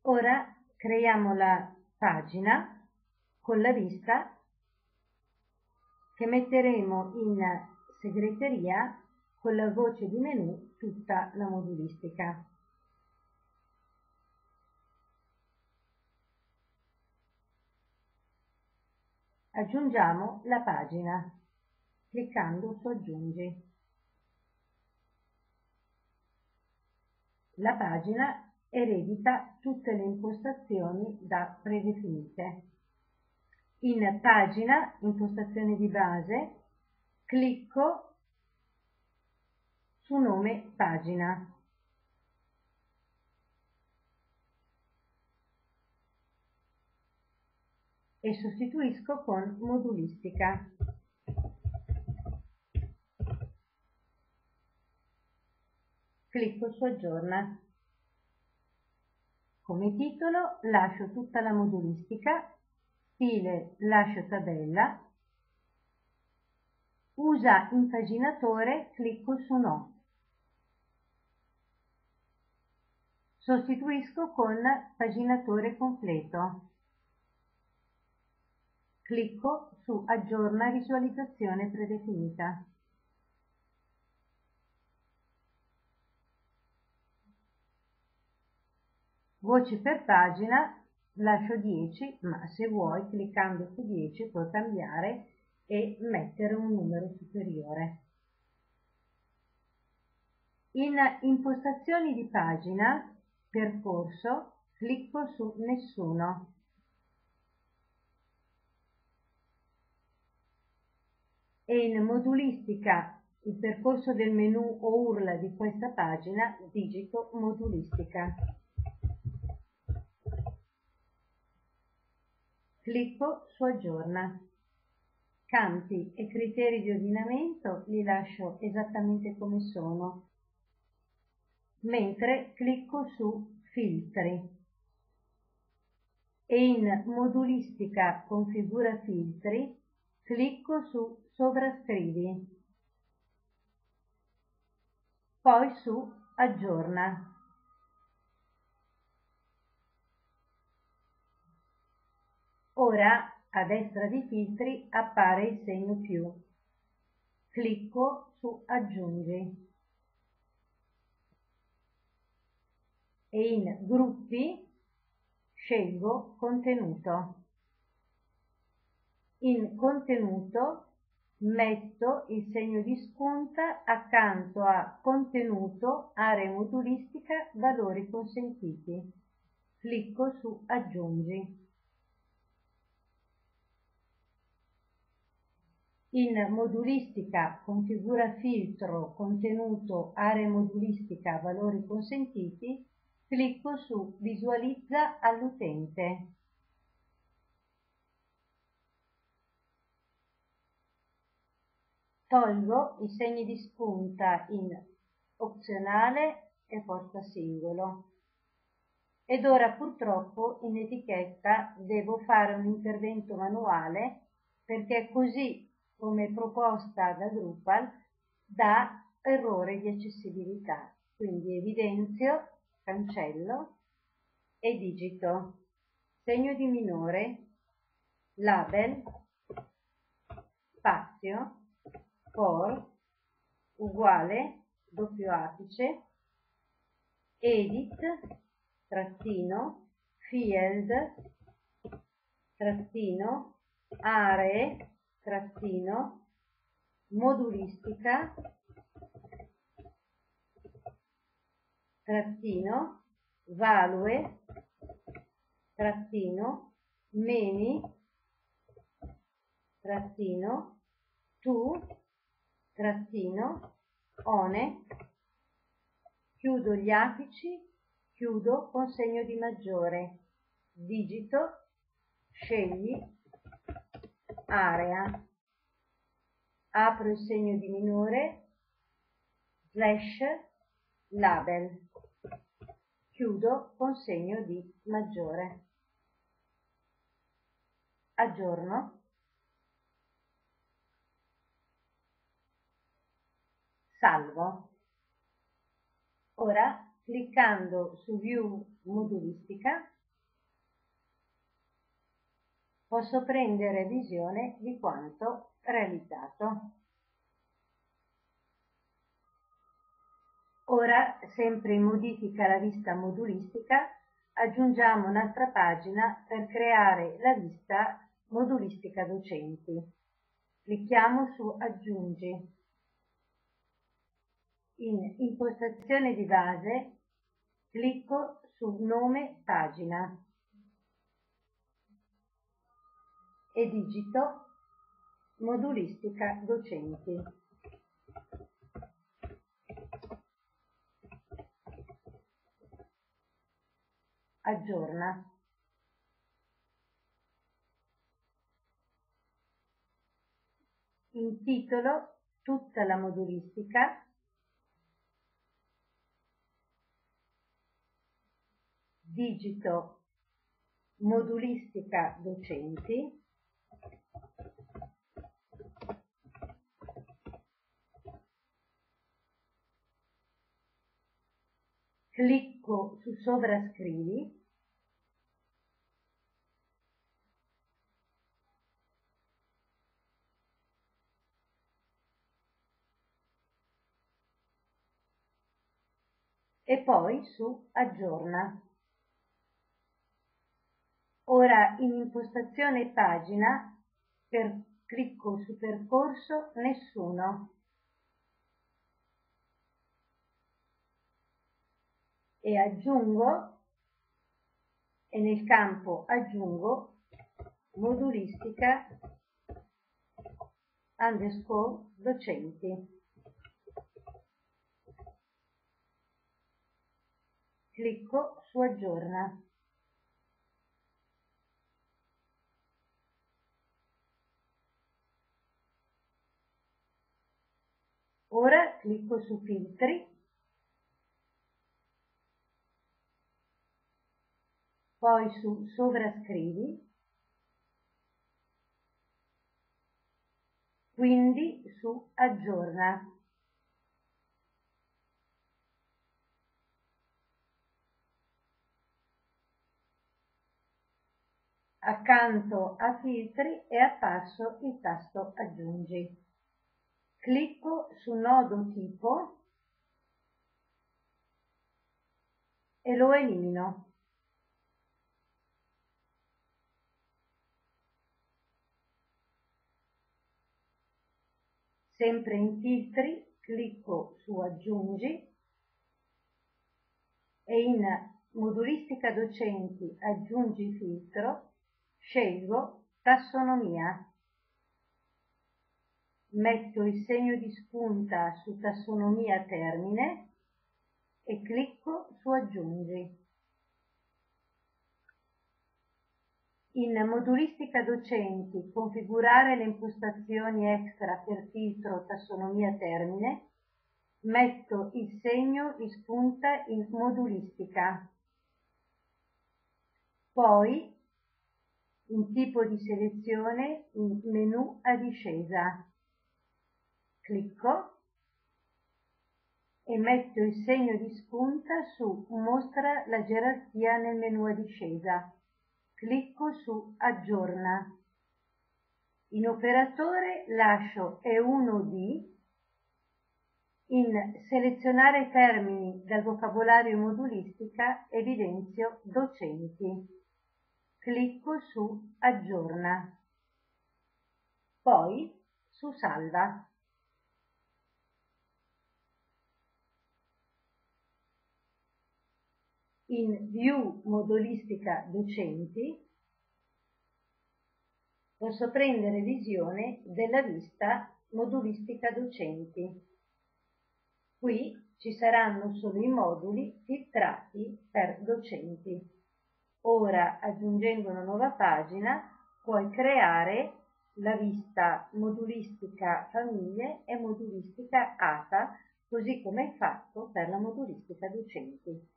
Ora creiamo la pagina con la vista che metteremo in segreteria con la voce di menu tutta la modulistica. Aggiungiamo la pagina cliccando su aggiungi. La pagina eredita tutte le impostazioni da predefinite. In pagina, impostazioni di base, clicco su nome pagina. E sostituisco con modulistica. Clicco su aggiorna. Come titolo lascio tutta la modulistica, stile lascio tabella, usa impaginatore, clicco su no. Sostituisco con paginatore completo. Clicco su aggiorna visualizzazione predefinita. Voci per pagina lascio 10, ma se vuoi cliccando su 10 puoi cambiare e mettere un numero superiore. In impostazioni di pagina, percorso, clicco su nessuno. E in modulistica, il percorso del menu o URL di questa pagina, digito modulistica. Clicco su aggiorna. Campi e criteri di ordinamento li lascio esattamente come sono, mentre clicco su filtri. E in modulistica configura filtri, clicco su sovrascrivi, poi su aggiorna. Ora a destra di filtri appare il segno più. Clicco su aggiungi. E in gruppi scelgo contenuto. In contenuto metto il segno di spunta accanto a contenuto, area modulistica, valori consentiti. Clicco su aggiungi. In modulistica configura filtro, contenuto, area modulistica, valori consentiti, clicco su visualizza all'utente. Tolgo i segni di spunta in opzionale e posta singolo. Ed ora purtroppo in etichetta devo fare un intervento manuale perché così come proposta da Drupal dà errore di accessibilità. Quindi evidenzio, cancello e digito segno di minore, label, spazio, for, uguale, doppio apice, edit, trattino, field, trattino, aree, trattino, modulistica, trattino, value, trattino, meni, trattino, to, trattino, one, chiudo gli apici, chiudo con segno di maggiore, digito, scegli, area, apro il segno di minore, slash, label, chiudo con segno di maggiore, aggiorno, salvo. Ora, cliccando su View modulistica, posso prendere visione di quanto realizzato. Ora, sempre in modifica alla vista modulistica, aggiungiamo un'altra pagina per creare la vista modulistica docenti. Clicchiamo su Aggiungi. In Impostazione di base, clicco su Nome pagina e digito Modulistica docenti. Aggiorna. Intitolo tutta la modulistica. Digito Modulistica docenti. Clicco su Sovrascrivi. E poi su Aggiorna. Ora in Impostazione pagina, clicco su Percorso Nessuno e aggiungo, e nel campo Aggiungo modulistica _ docenti. Clicco su Aggiorna. Ora clicco su Filtri, poi su Sovrascrivi, quindi su Aggiorna. Accanto a Filtri è apparso il tasto Aggiungi. Clicco su Nodo tipo e lo elimino. Sempre in Filtri, clicco su Aggiungi e in Modulistica docenti aggiungi filtro, scelgo Tassonomia. Metto il segno di spunta su Tassonomia termine e clicco su Aggiungi. In Modulistica docenti configurare le impostazioni extra per filtro Tassonomia termine, metto il segno di spunta in Modulistica. Poi in tipo di selezione in menu a discesa. Clicco e metto il segno di spunta su Mostra la gerarchia nel menu a discesa. Clicco su Aggiorna. In operatore lascio E1D. In Selezionare termini dal vocabolario modulistica evidenzio docenti. Clicco su Aggiorna. Poi su Salva. In View modulistica docenti posso prendere visione della vista modulistica docenti. Qui ci saranno solo i moduli filtrati per docenti. Ora, aggiungendo una nuova pagina, puoi creare la vista modulistica famiglie e modulistica ATA, così come hai fatto per la modulistica docenti.